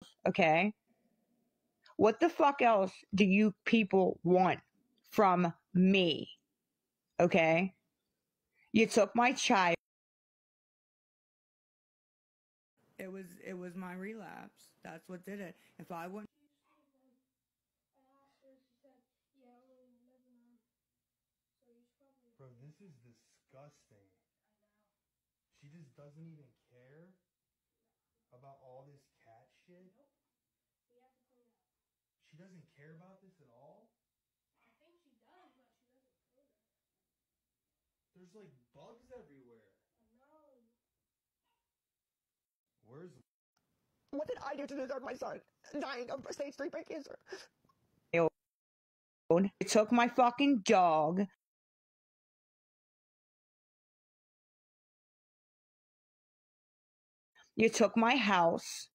okay? What the fuck else do you people want from me, okay? You took my child. It was my relapse. That's what did it. If I wouldn't. Bro, this is disgusting. She just doesn't even care about all this cat shit. She doesn't care about this at all. There's like bugs everywhere. Where's What did I do to deserve my son dying of stage 3 brain cancer? You took my fucking dog. You took my house.